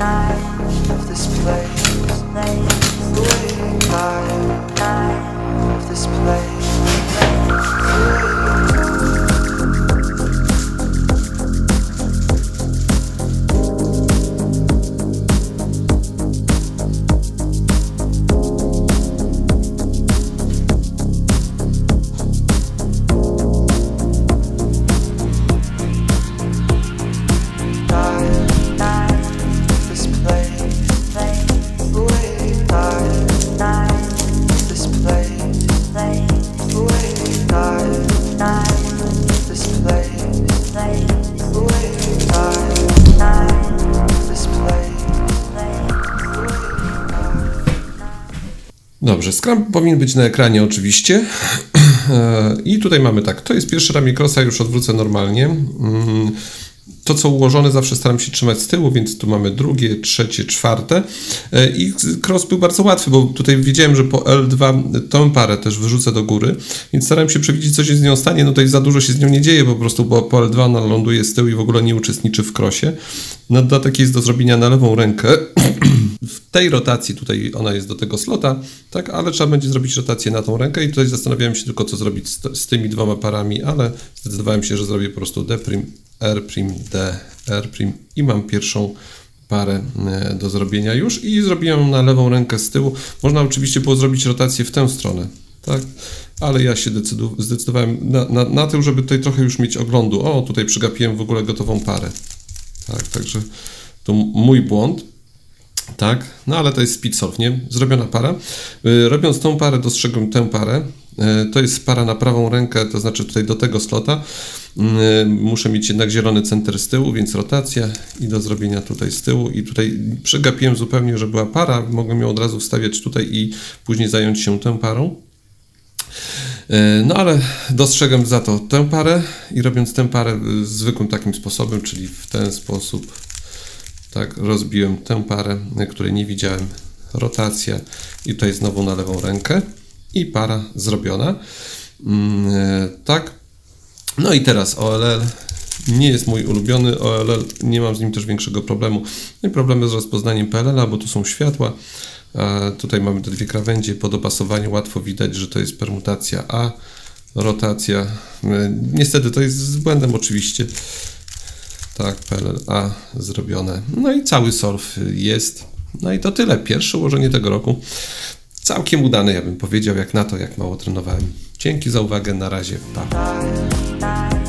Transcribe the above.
of this place, way tired of this place. Dobrze, Scrum powinien być na ekranie oczywiście. I tutaj mamy tak, to jest pierwszy ramię crossa, już odwrócę normalnie. To, co ułożone, zawsze staram się trzymać z tyłu, więc tu mamy drugie, trzecie, czwarte. I cross był bardzo łatwy, bo tutaj wiedziałem, że po L2 tę parę też wyrzucę do góry, więc starałem się przewidzieć, co się z nią stanie. No tutaj za dużo się z nią nie dzieje po prostu, bo po L2 ona ląduje z tyłu i w ogóle nie uczestniczy w crossie. No dodatek jest do zrobienia na lewą rękę. W tej rotacji tutaj ona jest do tego slota, tak, ale trzeba będzie zrobić rotację na tą rękę i tutaj zastanawiałem się tylko, co zrobić z tymi dwoma parami, ale zdecydowałem się, że zrobię po prostu D', R', D, R' i mam pierwszą parę do zrobienia już i zrobiłem ją na lewą rękę z tyłu. Można oczywiście było zrobić rotację w tę stronę, tak, ale ja się zdecydowałem na tył, żeby tutaj trochę już mieć oglądu. O, tutaj przegapiłem w ogóle gotową parę, tak, także to mój błąd. Tak, no ale to jest speed solve, nie? Zrobiona para. Robiąc tą parę, dostrzegłem tę parę. To jest para na prawą rękę, to znaczy tutaj do tego slota. Muszę mieć jednak zielony center z tyłu, więc rotacja i do zrobienia tutaj z tyłu. I tutaj przegapiłem zupełnie, że była para. Mogłem ją od razu wstawiać tutaj i później zająć się tą parą. No ale dostrzegłem za to tę parę i robiąc tę parę zwykłym takim sposobem, czyli w ten sposób. Tak, rozbiłem tę parę, której nie widziałem, rotacja i tutaj znowu na lewą rękę i para zrobiona. Tak, no i teraz OLL nie jest mój ulubiony OLL, nie mam z nim też większego problemu. No i problemy z rozpoznaniem PLL-a, bo tu są światła, tutaj mamy te dwie krawędzie, po dopasowaniu łatwo widać, że to jest permutacja A, rotacja, niestety to jest z błędem oczywiście. Tak, PLL-A zrobione. No i cały solve jest. No i to tyle. Pierwsze ułożenie tego roku. Całkiem udane, ja bym powiedział, jak na to, jak mało trenowałem. Dzięki za uwagę. Na razie. Pa.